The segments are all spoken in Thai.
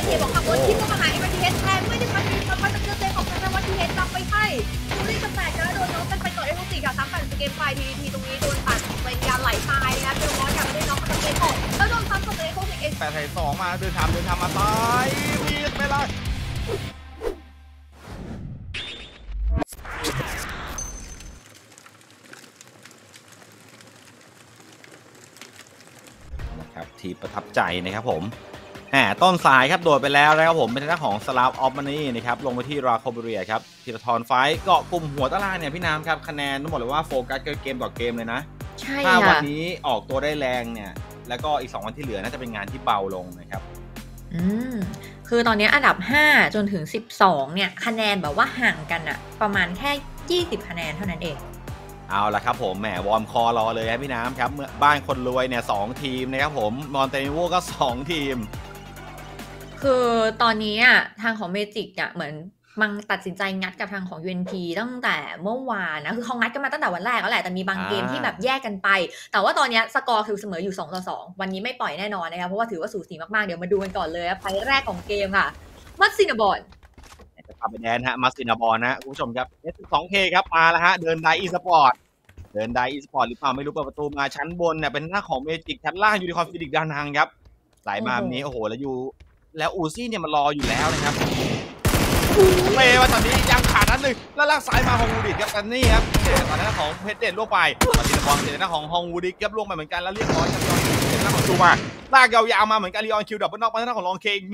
เทียบอกขับรถที่เข้ามาหาเอ็มทีเอสแทนไม่ได้มาดึงมาเจอเซของทางวันทีเอสจับไปให้ดูรีกับแตกจะโดนน้องกันไปก่อนเอ็มซีค่ะซ้ำกันสเกมไฟทีทีตรงนี้โดนตัดเป็นยาไหลตายนะคะเจอน้องกันไม่ได้น้องมาเกมออกแล้วโดนซ้ำกับเอ็มซีเอ็ก 8-2มาเดินทำมาตายวีดไปเลยนะครับทีประทับใจนะครับผมต้นสายครับโดดไปแล้วนะครับผมเป็นทางด้านของสลาฟออฟมานี่นะครับลงไปที่ราโคเบเรียครับธีรทรไฟเกาะกลุ่มหัวตารางเนี่ยพี่น้ำครับคะแนนต้องบอกเลยว่าโฟกัสเกมต่อเกมเลยนะใช่ถ้าวันนี้ออกตัวได้แรงเนี่ยแล้วก็อีก2วันที่เหลือน่าจะเป็นงานที่เบาลงนะครับคือตอนนี้อันดับ5จนถึง12เนี่ยคะแนนแบบว่าห่างกันอะประมาณแค่20คะแนนเท่านั้นเองเอาละครับผมแหมวอร์มคอรอเลยครับพี่น้ำครับเมื่อบ้านคนรวยเนี่ย2ทีมนะครับผมมอนเตเนโวก็2ทีมคือตอนนี้อ่ะทางของเมจิกเนี่ยเหมือนมันตัดสินใจงัดกับทางของ UNP ตั้งแต่เมื่อวานนะคือเขางัดกันมาตั้งแต่วันแรกแล้วแหละแต่มีบางเกมที่แบบแยกกันไปแต่ว่าตอนนี้สกอร์คือเสมออยู่2-2วันนี้ไม่ปล่อยแน่นอนนะคะเพราะว่าถือว่าสูสีมากๆเดี๋ยวมาดูกันก่อนเลยไฟแรกของเกมค่ะมัสซินาบอลจะพาไปแดนฮะมัสซินาบอลนะคุณผู้ชมครับ S2K ครับมาแล้วฮะเดินไดอีสปอร์ตหรือเปล่าไม่รู้เปิดประตูมาชั้นบนเนี่ยเป็นหน้าของเมจิกชั้นล่างยูนิคอร์นฟินิกซ์ดานังครับไหลมาแบบนี้โอ้โหแล้วอูซี่เนี่ยมันรออยู่แล้วนะครับเมย์มาตอนนี้ยังขาดนัดหนึ่งแล้วลากซ้ายมาฮองวูดิกครับกันนี่ครับตอนนั้นของเพชรเด่นล่วงไปมาติดบอลเสร็จหน้าของฮองวูดิกครับล่วงไปเหมือนกันแล้วเรียบร้อยครับเสร็จหน้าของซูมาลากยาวๆมาเหมือนกันลีออนคิวดับเบิลน็อกมาหน้าของลองเคอีก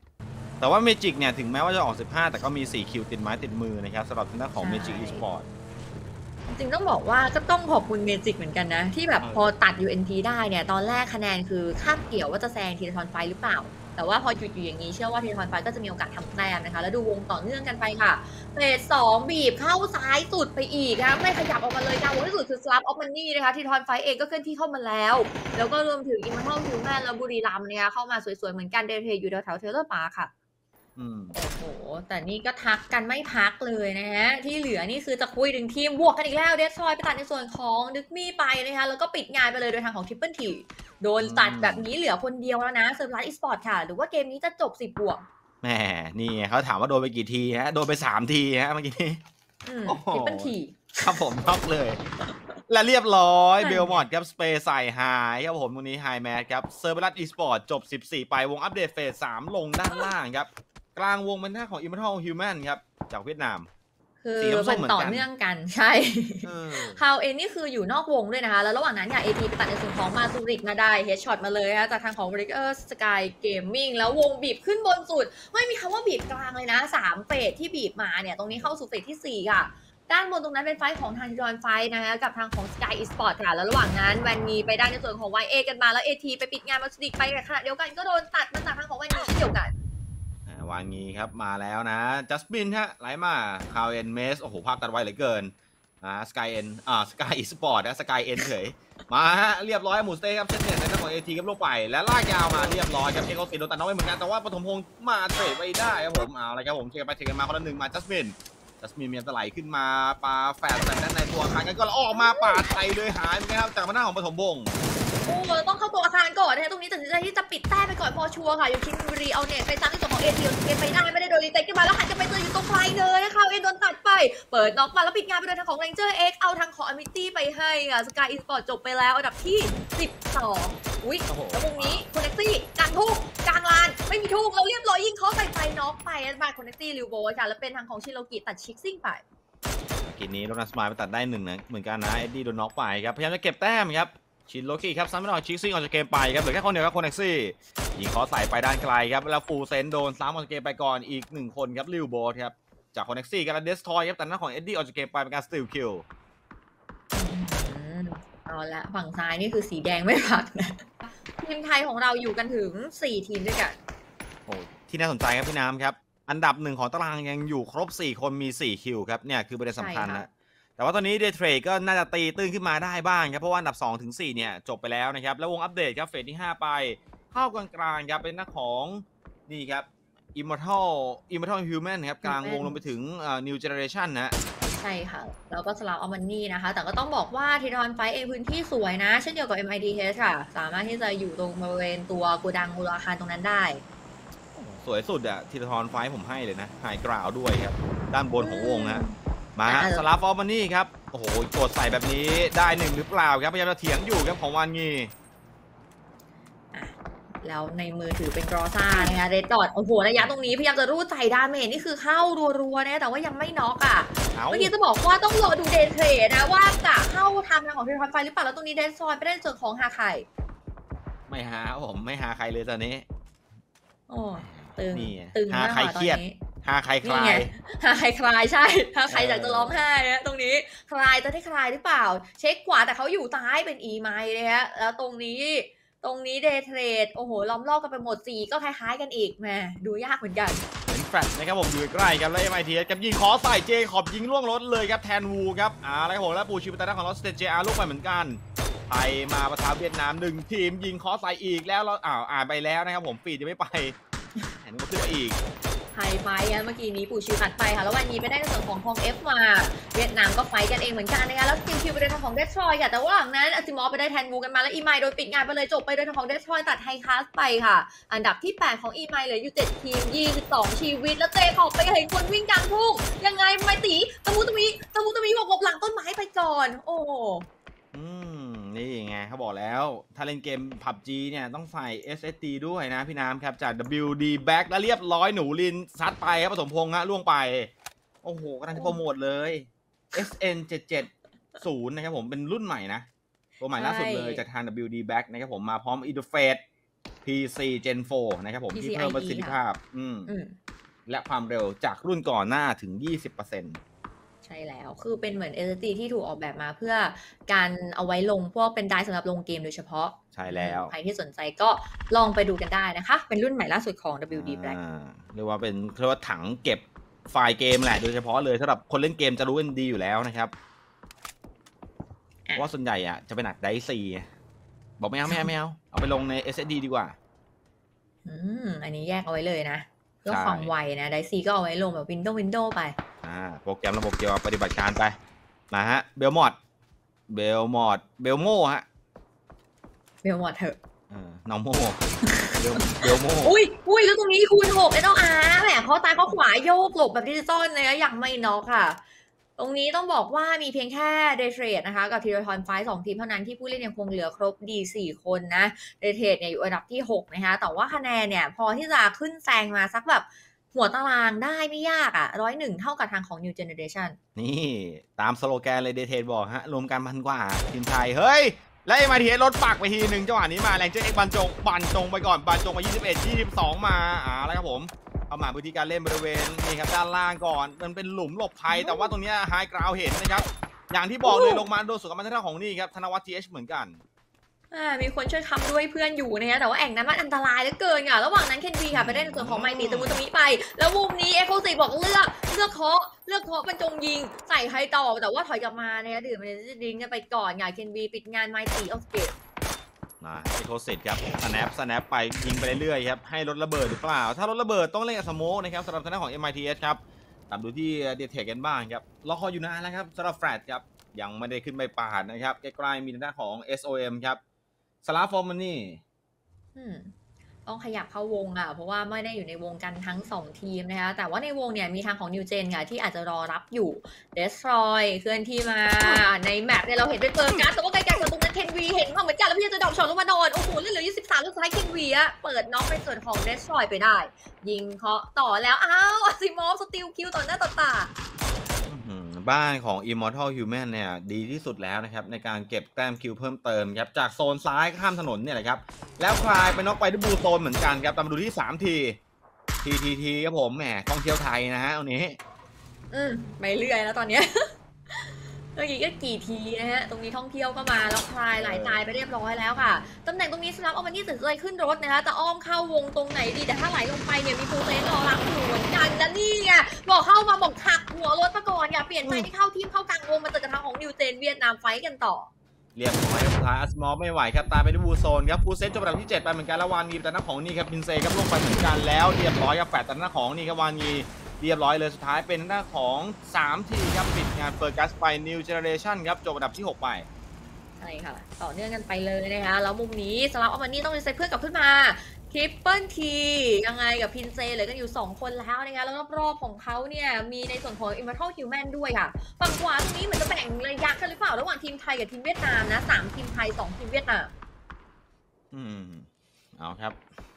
1แต่ว่าเมจิกเนี่ยถึงแม้ว่าจะออก15แต่ก็มี4คิวติดไม้ติดมือนะครับสำหรับทางด้านของเมจิกอีสปอร์ตจริงต้องบอกว่าก็ต้องขอบคุณเมจิกเหมือนกันนะที่แบบพอตัด UNP ได้เนี่ยตอนแรกคะแนนคือคาดเกี่ยวว่าจะแซงทีรทรไฟหรือเปล่าแต่ว่าพอหยุดอยู่อย่างนี้เชื่อว่าทีรทรไฟก็จะมีโอกาสทำแต้มนะคะแล้วดูวงต่อเนื่องกันไปค่ะเฟส2บีบเข้าซ้ายสุดไปอีกนะไม่ขยับออกมาเลยกลางวงที่สุดคือสลับออฟมันนี่นะคะทีรทรไฟเองก็เคลื่อนที่เข้ามาแล้วแล้วก็รวมถึงอิมมอร์ทัลฮิวแมนและบุรีรัมย์นะคะเข้ามาสวยๆเหมือนกันเดนเทอยู่แถวๆเทเลอร์ปาร์คค่ะโอ้โหแต่นี่ก็ทักกันไม่พักเลยนะฮะที่เหลือนี่คือจะคุยถึงทีมบวกกันอีกแล้วเดสทรอยไปตัดในส่วนของดึกมี่ไปนะคะแล้วก็ปิดงานไปเลยโดยทางของทริปเปิลทีโดนตัดแบบนี้เหลือคนเดียวแล้วนะเซอร์ไพรส์อีสปอร์ตค่ะหรือว่าเกมนี้จะจบ10 บวกแหมนี่เขาถามว่าโดนไปกี่ทีฮะโดนไป3ทีฮะเมื่อกี้ทริปเปิลทีครับผมน็อกเลยและเรียบร้อยเบลมอดครับสเปย์ใส่ไฮครับผมตรงนี้ไฮแมทครับเซอร์เบลัสอีสปอร์ตจบ14ไปวงอัปเดตเฟส3ลงด้านล่างครับกลางวงเป็นหน้าของ Immortal Human ครับจากเวียดนามคือมันต่อเนื่องกันใช่ฮาวเอ็นนี่คืออยู่นอกวงด้วยนะคะแล้วระหว่างนั้นเนี่ยเอทีไปตัดในส่วนของมาซูริกมาได้เฮดช็อตมาเลยนะคะจากทางของริกสกายเกมมิ่งแล้ววงบีบขึ้นบนสุดไม่มีคำว่าบีบกลางเลยนะ3เฟสที่บีบมาเนี่ยตรงนี้เข้าสู่เฟสที่4ค่ะด้านบนตรงนั้นเป็นไฟของทางจอนไฟนะคะกับทางของ Sky Esport ค่ะแล้วระหว่างนั้นแวนนีไปได้ในส่วนของ YA กันมาแล้ว AT ไปปิดงานมาซูริกไปขณะเดียวกันก็โดนตัดมาจากทางของแวนนีเช่นเดียวกันวางงี้ครับมาแล้วนะจัสมินฮะไหลมาคาวเอ็นเมสโอ้โหภาพตัดไวเหลือเกินสกายเอ็นสกายอีสปอร์ตนะสกายเอ็นเฉยมาฮะเรียบร้อยหมูสเต้ครับเซตเนี่ยในหน้าของเอทีครับลงไปและลากยาวมาเรียบร้อยครับเอ็กซ์โดนตัดน้อยเหมือนกันแต่ว่าปฐมพงศ์มาเตะไปได้ครับผมเอาอะไรครับผมเทกันไปเทกันมาคนละหนึ่งมาจัสมินมีอันตรายขึ้นมาปาแฝดแต่ด้านในตัวอาคารกันก็ออกมาปาดไปเลยหายไปครับจากหน้าของปฐมพงศ์โอ้ต้องเข้าตัวอาคารก่อนนะตรงนี้ตัดสินใจที่จะปิดแต้มไปก่อนพอชัวร์ค่ะอยู่คิมบุรีเอาเน็ตไปซ้ำที่ส่วนของเอทีเกมไปได้ไม่ได้โดนรีเซ็ตกันมาแล้วหันกันไปเจออยู่ตรงไกลเลยนะคะเอ็นโดนตัดไปเปิดน็อกมาแล้วปิดงานไปโดยทางของเรนเจอร์เอ็กเอาทางของอมิตี้ไปให้ค่ะสกายอีสปอร์ตจบไปแล้วอันดับที่12อุ้ยแล้ววงนี้คอนเนคซี่กลางทุ่งกลางลานไม่มีทุ่งเราเรียบร้อยยิงเขาใส่ไฟน็อกไปมาคอนเนคซี่ลิวโบค่ะแล้วเป็นทางของชิโรกิตัดชิกซิ่งไปกินนี้โรนัสมาไปตัดได้1นะเหมือนกันนะเอ็ดดี้โดนน็อกไปครับพยายามจะเก็บแต้มครับชินโลกี้ครับซ้ำไม่ได้ชิกซิ่งออกจากเกมไปครับเหลือแค่คนเดียวครับโคเน็กซี่ยิงขอใส่ไปด้านไกลครับแล้วฟูเซนโดนซ้ำออกจากเกมไปก่อนอีก1คนครับลิวโบสครับจากโคเน็กซี่กับเดสทอยครับแต่หน้าของเอ็ดดี้ออกจากเกมไปเป็นการสติลคิลเอาละฝั่งซ้ายนี่คือสีแดงไม่พักนะทีมไทยของเราอยู่กันถึง4ทีมด้วยกันโอ้ที่น่าสนใจครับพี่น้ำครับอันดับ1ของตารางยังอยู่ครบ4คนมี4คิวครับเนี่ยคือประเด็นสำคัญนะแต่ว่าตอนนี้เดย์เทรดก็น่าจะตีตื้นขึ้นมาได้บ้างครับเพราะว่าอันดับ2ถึง4เนี่ยจบไปแล้วนะครับแล้ววงอัปเดตครับเฟสที่5ไปเข้ากลางๆครับเป็นหน้าของนี่ครับ Immortal Human ครับกลางวงลงไปถึงNew Generation นะใช่ค่ะแล้วก็สลาออมันนี่นะคะแต่ก็ต้องบอกว่าทีรอนไฟเองพื้นที่สวยนะเช่นเดียวกับ MIDH ค่ะสามารถที่จะอยู่ตรงบริเวณตัวโกดังมูลอาคารตรงนั้นได้สวยสุดอะธีรทรไฟผมให้เลยนะไฮกราวด้วยครับด้านบนของวงนะมาสลาฟอร์มานี่ครับโอ้โหกดใส่แบบนี้ได้หนึ่งหรือเปล่าครับพยายามจะเถียงอยู่ครับของวานงีแล้วในมือถือเป็นกรอซ่านะคะเรดดอทโอ้โหระยะตรงนี้พยายามจะรูดใส่ดาเมจนี่คือเข้ารัวๆนะแต่ว่ายังไม่น็อกอ่ะเมื่อกี้จะบอกว่าต้องรอดูเดนเทรดนะว่าจะเข้าทางของทีมไฟหรือเปล่าแล้วตรงนี้เดนซอยไปได้ส่วนของฮาไข่ไม่หาผมไม่หาใครเลยตอนนี้โอ้ตึงหาใครเครียดหาใครคลายหาใครคลายใช่หาใครอยากจะร้องไห้นะตรงนี้คลายจะได้คลายหรือเปล่าเช็คขวาแต่เขาอยู่ซ้ายเป็นอีไมล์เลยฮะแล้วตรงนี้เดย์เทรดโอ้โหล้อมรอบกันไปหมด4ก็คล้ายๆกันอีกแม่ดูยากเหมือนกันเป็นแฟลชนะครับผมอยู่ใกล้ครับแล้ว MITS กับยิงขอใส่เจขอบยิงล่วงรถเลยครับแทนวูครับอะไรผมแล้วปูชิวตาด้าของลอสเตเจอาร์ลูกไปเหมือนกันไทยมาประทะเวียดนาม1ทีมยิงขอใส่อีกแล้วเราอ่านไปแล้วนะครับผมฟีดยังไม่ไปเห็นก็ขึ้นมาอีกไฮไฟเมื่อกี้นี้ปู่ชิวตัดไปค่ะแล้ววันนี้ไปได้ในส่วนของเอฟมาเวียดนามก็ไฟกันเองเหมือนกันนะคะแล้วคิวไปได้ทางของเดสทรอยค่ะแต่ว่าหลังนั้นอาซิมอฟไปได้แทนวูกันมาแล้วอีไมล์โดนปิดงานไปเลยจบไปโดยทางของเดสทรอยตัดไฮคลาสไปค่ะอันดับที่8ของอีไมล์เหลืออยู่7ทีม22ชีวิตแล้วเตะขอบไปเห็นคนวิ่งกลางทุ่งยังไงไมตีตะมูหลบหลังต้นไม้ไปก่อนโอ้นี่ไงเขาบอกแล้วถ้าเล่นเกม PUBG เนี่ยต้องใส่ SSD ด้วยนะพี่น้ำครับจาก WD Back แล้วเรียบร้อยหนูลินซัดไปครับผสมพงษ์ฮะล่วงไปโอ้โหกำลังจะโปรโมทเลย SN 770นะครับผมเป็นรุ่นใหม่นะตัวใหม่ล่าสุดเลยจากทาง WD Back นะครับผมมาพร้อม Interface PC Gen 4นะครับผมที่เพิ่มประสิทธิภาพและความเร็วจากรุ่นก่อนหน้าถึง 20% ใช่แล้วคือเป็นเหมือน SSD ที่ถูกออกแบบมาเพื่อการเอาไว้ลงพวกเป็นไดร์สำหรับลงเกมโดยเฉพาะใช่แล้วใครที่สนใจก็ลองไปดูกันได้นะคะเป็นรุ่นใหม่ล่าสุดของ WD Black เรียกว่าเป็นถังเก็บไฟล์เกมแหละโดยเฉพาะเลยสำหรับคนเล่นเกมจะรู้กันดีอยู่แล้วนะครับว่าส่วนใหญ่จะเป็นหนักไดร์ซีบอกไม่เอาไปลงใน SSD ดีกว่าอันนี้แยกเอาไว้เลยนะเพื่อความไวนะไดร์ซีก็เอาไว้ลงแบบ Windows ไปโปรแกรมระบบเกี่ยวกับปฏิบัติการไปมาฮะเบลโม่ฮะเบลมอดเถอะน้องโม่เบลโม่อุ้ยแล้วตรงนี้คูณ6 NLR แหมเขาตายเขาขวาโยกหลบแบบดิจิตอลเลยนะยังไม่น็อกค่ะตรงนี้ต้องบอกว่ามีเพียงแค่เดย์เทรดนะคะกับทีรทอนไฟ2ทีมเท่านั้นที่ผู้เล่นยังคงเหลือครบดี4คนนะเดย์เทรดเนี่ยอยู่อันดับที่6นะคะแต่ว่าคะแนนเนี่ยพอที่จะขึ้นแซงมาสักแบบหัวตารางได้ไม่ยาก101เท่ากับทางของ New Generation นี่ตามสโลแกนเลยเดเทนบอกฮะรวมกันพันกว่าทีมไทยเฮ้ยแล้วมาทีรถปักไปทีหนึ่งจังหวะนี้มาแรงเจ๊เอ็กบันจงไปก่อนบันจงมา21 22มาแล้วครับผมเอามาพื้นที่การเล่นบริเวณนี่ครับด้านล่างก่อนมันเป็นหลุมหลบภัยแต่ว่าตรงนี้ไฮกราวเห็นนะครับอย่างที่บอกเลยลงมาโดนสวนกับมันท่าของนี่ครับธนวัฒน์ TH เหมือนกันมีคนช่วยค้ำด้วยเพื่อนอยู่นะคะแต่ว่าแอ่งนั้นมันอันตรายเหลือเกินค่ะระหว่างนั้นเคนบีค่ะไปได้ในส่วนของไมตีตะมุตะมิไปแล้ววงนี้เอ็กโคซีบอกเลือกเคาะบรรจงยิงใส่ใครต่อแต่ว่าถอยกลับมาเนี่ยดื่มมันจะดิ้งกันไปก่อนค่ะเคนบีปิดงานไมตีออฟเกตเอ็กโคซีครับสแนปไปยิงไปเรื่อยๆครับให้รถระเบิดหรือเปล่าถ้ารถระเบิดต้องเล่นกับสโมกนะครับสำหรับทางด้านของ MITS ครับตามดูที่เดทเทคกันบ้างครับรอคอยอยู่นานแล้วครับสำหรับแฟลชครับยังไม่ได้ขึ้นไปปาดนะครับใกล้ๆมีทางด้านของ SOM ครับสลาฟอร์มันนี่ต้องขยับเข้าวงเพราะว่าไม่ได้อยู่ในวงกันทั้ง2ทีมนะคะแต่ว่าในวงเนี่ยมีทางของนิวเจนค่ะที่อาจจะรอรับอยู่เดสทรอยเคลื่อนที่มาในแมปเนี่ยเราเห็นเป็นเปิดการแต่ว่าไกลๆจากตรงนั้นเคนวีเห็นมาเหมือนกันแล้วพี่จะดรอปช็อตลงมาโดนโอ้โหเหลือ23ลูกท้ายเคนวีเปิดน็อกในส่วนของเดสทรอยไปได้ยิงเคาะต่อแล้วอาซิมอฟสติลคิวต่อหน้าต่อตาบ้านของ Immortal Human เนี่ยดีที่สุดแล้วนะครับในการเก็บแต้มคิวเพิ่มเติมครับจากโซนซ้ายข้ามถนนเนี่ยแหละครับแล้วคลายไปน็อกไปที่บูโซนเหมือนกันครับตามมาดูที่3ทีครับผมแหมท่องเที่ยวไทยนะฮะตรงนี้ไม่เรื่อยแล้วตอนนี้เมื่อกี้ก็กี่ทีนะฮะตรงนี้ท่องเที่ยวก็มาแล้วคลายหลายตายไปเรียบร้อยแล้วค่ะตำแหน่งตรงนี้สลับเอามานี่ตัดสินใจขึ้นรถนะคะจะอ้อมเข้าวงตรงไหนดีแต่ถ้าไหลลงไปเนี่ยมีฟูเซนรอรับอยู่เหมือนกันนะนี่ไงบอกเข้ามาบอกหักหัวรถมาก่อนอย่าเปลี่ยนใจไม่เข้าทีมเข้ากลางวงมาเจอกับทางของนิวเจนเวียดนามไฟกันต่อเรียบร้อยสุดท้ายอัสมอลไม่ไหวครับตายไปที่บูโซนครับฟูเซนจบอันดับที่7ไปเหมือนกันแล้ววานีแต่หน้าของนี่ครับบินเซครับลงไปเหมือนกันแล้วเรียบร้อยครับแฝดแต่หน้าของนี่ครับวานีเรียบร้อยเลยสุดท้ายเป็นหน้าของ3ทีครับปิดงานเฟิร์กัสไป New Generation ครับจบอันดับที่6ไปใช่ค่ะต่อเนื่องกันไปเลยนะคะแล้วมุมนี้สลับเอามานี่ต้องรีเซ็ตเพื่อนกลับขึ้นมาเคทริปเปิลทียังไงกับพินเซเหลือกันอยู่2คนแล้วนะคะแล้วรอบๆของเขาเนี่ยมีในส่วนของ Immortal Human ด้วยค่ะฝั่งขวาตรงนี้เหมือนจะแบ่งระยะกันหรือเปล่าระหว่างทีมไทยกับทีมเวียดนามนะ3ทีมไทย2ทีมเวียดนามเอาครับ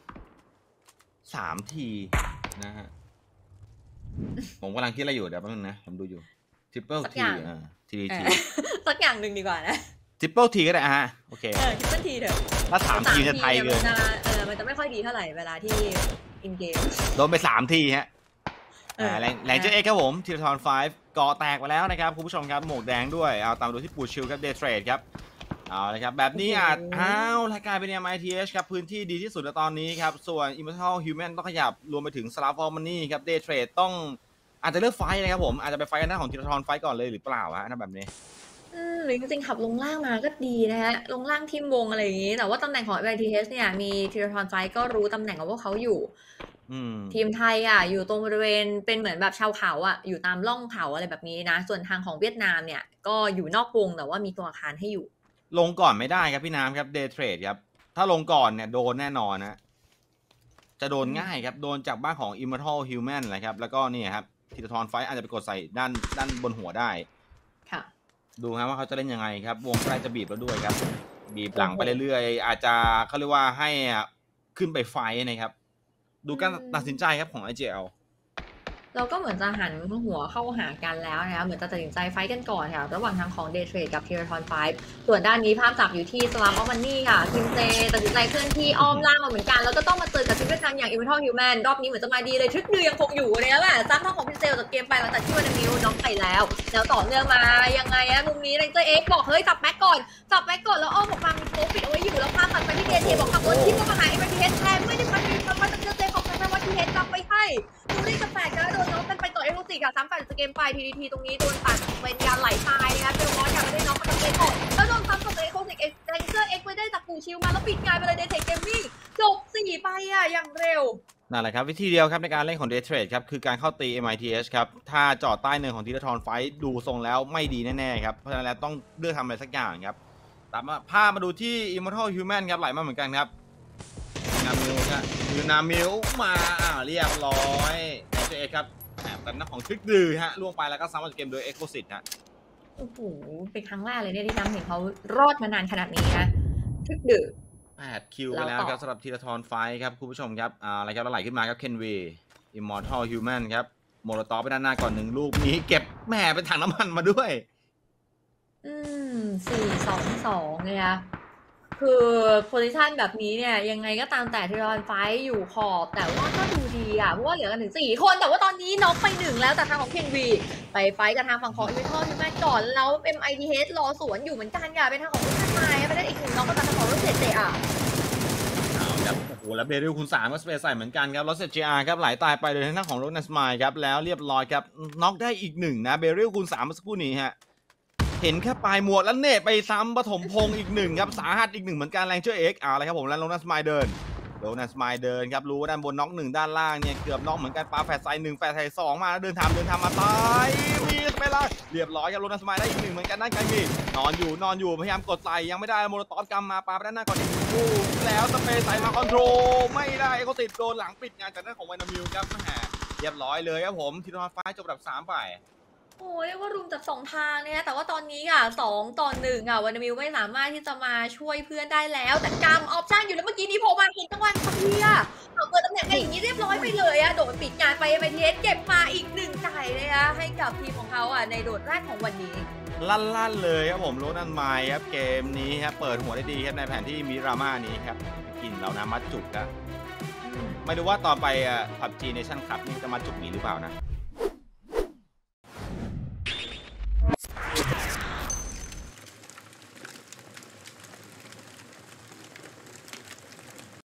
3 ทีนะฮะผมกำลังคิดอะไรอยู่เดี๋ยวแป๊บนึงนะผมดูอยู่ทริปเปิลทีทีสักอย่างหนึ่งดีกว่านะทริปเปิลทีก็ได้ฮะโอเคทริปเปิลทีเถอะถ้า3 ทีจะไทยเกินมันจะไม่ค่อยดีเท่าไหร่เวลาที่อินเกมโดนไป3 ทีฮะแรงเจอเอ็กครับผมทีละทอน5ก่อแตกไปแล้วนะครับคุณผู้ชมครับหมวกแดงด้วยเอาตามดูที่ปูชิลครับเดย์เทรดครับเอาเลยครับแบบนี้รายการเป็น MITH ครับพื้นที่ดีที่สุดในตอนนี้ครับส่วน Immortal Human ต้องขยับรวมไปถึง Slap for Money ครับ Day Trade ต้องอาจจะเลือกไฟนะครับผมอาจจะไปไฟกันหน้าของทีละทอนไฟก่อนเลยหรือเปล่าฮะถ้าแบบนี้หรือจริงๆขับลงล่างมาก็ดีนะฮะลงล่างทีมวงอะไรอย่างนี้แต่ว่าตำแหน่งของ MITH เนี่ยมีทีละทอนไฟก็รู้ตำแหน่งของพวกเขาอยู่ทีมไทยอยู่ตรงบริเวณเป็นเหมือนแบบชาวเขาอยู่ตามร่องเขาอะไรแบบนี้นะส่วนทางของเวียดนามเนี่ยก็อยู่นอกวงแต่ว่ามีตัวอาคารให้อยู่ลงก่อนไม่ได้ครับพี่น้ำครับ Day Trade ครับถ้าลงก่อนเนี่ยโดนแน่นอนนะจะโดนง่ายครับโดนจากบ้านของ Immortal Human แหละครับแล้วก็นี่ครับทีละทอนไฟอาจจะไปกดใส่ด้านบนหัวได้ค่ะดูครับว่าเขาจะเล่นยังไงครับวงใกล้จะบีบแล้วด้วยครับบีบหลังไปเรื่อยๆอาจจะเขาเรียกว่าให้ขึ้นไปไฟนะครับดูการตัดสินใจครับของ IGL เราก็เหมือนจะหันหัวเข้าหากันแล้วนะคะเหมือนจะตัดสินใจไฟกันก่อนค่ะระหว่างทางของ Day Trade กับ Teratron 5ส่วนด้านนี้ภาพจับอยู่ที่ Slap of Money ค่ะทีมเจตัดสินใจเคลื่อนที่อ้อมล่างมาเหมือนกันแล้วก็ต้องมาเจอกับทีมเวียดนามอย่าง Immortal Human รอบนี้เหมือนจะมาดีเลยทริคดือยังคงอยู่นะคะแบบซ้ำท่าของพินเซลจากเกมไปหลังจากที่วันนิวน้องไปแล้วต่อเนื่องมายังไงมุมนี้เรนเจอร์เอ็กบอกเฮ้ยจับแบ็กก่อนแล้วอ้อมออกมามีโค้ปิดเอาไว้อยู่แล้วภาพตัดไปที่เดเทบอกขับรถที่มาหา MITH แทนไม่ได้พันมีความตั้งใจของทาง MITH จับไปให้ดูได้กับแฝดนะโดนน้องเป็นไปต่อเอ็กซ์คลูซีฟค่ะ3-8จากเกมไป TDT ตรงนี้โดนตัดเป็นการไหลตายนะคะเบลมอสอยากไม่ได้น้องมาทำเกมก่อนแล้วโดนซ้ำกับเอ็กซ์คลูซีฟเรนเจอร์เอ็กซ์ไปได้จากปูชิลมาแล้วปิดงานไปเลยเดทเทคเกมมิ่งจบ4ไปอย่างเร็วนั่นแหละครับวิธีเดียวครับในการเล่นของ Day Trade ครับคือการเข้าตี MITH ครับถ้าจอดใต้เนินของทีละทอนไฟดูทรงแล้วไม่ดีแน่ๆครับเพราะฉะนั้นแล้วต้องเลือกทำอะไรสักอย่างครับตามภาพมาดูที่ Immortal Human ครับไหลมาเหมือนกันครับนามิลมาเรียบร้อยเจเอครับแอบกันหน้าของทริกดือล่วงไปแล้วก็ซ้ำจากเกมโดย Explosive โอ้โหเป็นครั้งแรกเลยเนี่ยที่จำเห็นเขารอดมานานขนาดนี้นะทริกดือ 8 คิวไปแล้วครับสำหรับทีละทอนไฟครับคุณผู้ชมครับอะไรครับเราไหลขึ้นมาครับเคนวี Immortal Human ครับโมโลตอฟไปด้านหน้าก่อน1 ลูกนี้เก็บแหมเป็นถังน้ำมันมาด้วย 4-2-2เลยนะคือโพซิชันแบบนี้เนี่ยยังไงก็ตามแต่ทีรอนไฟอยู่ขอบแต่ว่าก็ดูดีเพราะว่าเหลือกันถึง4 คนแต่ว่าตอนนี้น็อกไป1แล้วจากทางของเคนวีไปไฟกับทางฝั่งของอิมเมอร์ทัลที่มาก่อนแล้ว MITH รอสวนอยู่เหมือนกันค่ะเป็นทางของท่านไม้ไปได้อีก1น็อกก็จากทางของรถเซจครับโอ้โหแล้วเบริลคูณ3ก็สเปซใส่เหมือนกันครับรถเซจครับไหลตายไปโดยทางด้านของโรนัสไมล์ครับแล้วเรียบร้อยครับน็อกได้อีก1นะเบริลคูณ3เมื่อสักครู่นี้เห็นแค่ปลายหมวดแล้วเนตไปซ้ำปฐมพงศ์อีก1ครับสาหัสอีก1เหมือนกันแรงเชื่อเอ็กอะไรครับผมแล้วโรนัสไมล์เดินครับรู้ว่าด้านบนน็อก1ด้านล่างเนี่ยเกือบน็อกเหมือนกันปาแฟดไซ1แฟดไซ2มาแล้วเดินทางมาตายมีสเปซเรียบร้อยครับโรนัสไมล์ได้อีก1เหมือนกันด้านไกลมีนอนอยู่พยายามกดใส่ยังไม่ได้โมโลตอฟกำมาปาไปด้านหน้าก่อนคู่แล้วสเปซใส่มาคอนโทรลไม่ได้ก็ติดโดนหลังปิดงานจากด้านของวานามิลครับเรียบร้อยเลยครับผมทีมไฟจบอันดับ3ไปโอ้เรียกว่ารุมจาก2 ทางเนี่ยแต่ว่าตอนนี้2-1วานามิลไม่สามารถที่จะมาช่วยเพื่อนได้แล้วแต่กำออปชั่นอยู่แล้วเมื่อกี้นี้โผล่มาเห็นจังหวะพอดีเปิดตำแหน่งอย่างนี้เรียบร้อยไปเลยโดดปิดงานไปMITHเก็บมาอีก1 ใจเลยให้กับทีมของเขาในโดดแรกของวันนี้ลั่นเลยครับผมโรนันไมล์ครับเกมนี้ครับเปิดหัวได้ดีครับในแผนที่มิราม่านี้ครับกินเรานะมัดจุกไม่รู้ว่าต่อไปPUBG Nation Cupนี่จะมาจุกนี้หรือเปล่านะ